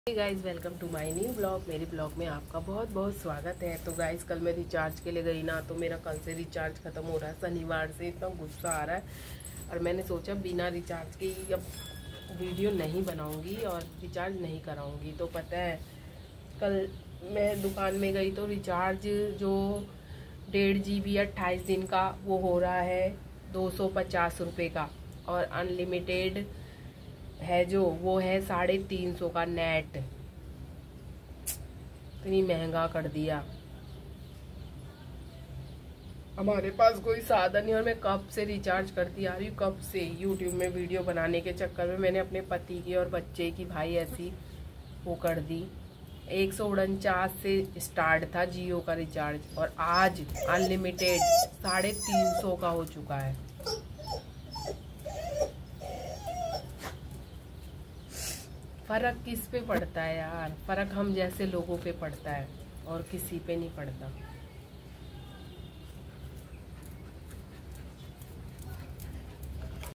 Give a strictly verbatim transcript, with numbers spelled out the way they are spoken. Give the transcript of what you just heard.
Guys welcome to my new blog. मेरे blog में आपका बहुत बहुत स्वागत है। तो गाइज कल मैं रिचार्ज के लिए गई ना, तो मेरा कल से रिचार्ज ख़त्म हो रहा है। शनिवार से इतना गुस्सा आ रहा है और मैंने सोचा बिना रिचार्ज के ही अब वीडियो नहीं बनाऊंगी और रिचार्ज नहीं कराऊंगी। तो पता है कल मैं दुकान में गई तो रिचार्ज जो डेढ़ जी बी अट्ठाईस दिन का वो हो रहा है दो सौ पचास रुपये का, और अनलिमिटेड है जो वो है साढ़े तीन सौ का नेट। इतनी महंगा कर दिया। हमारे पास कोई साधन नहीं और मैं कब से रिचार्ज करती आ रही हूँ, कब से यूट्यूब में वीडियो बनाने के चक्कर में मैंने अपने पति की और बच्चे की भाई ऐसी वो कर दी। एक सौ उनचास से स्टार्ट था जियो का रिचार्ज और आज अनलिमिटेड साढ़े तीन सौ का हो चुका है। फर्क किस पे पड़ता है यार? फर्क हम जैसे लोगों पे पड़ता है और किसी पे नहीं पड़ता।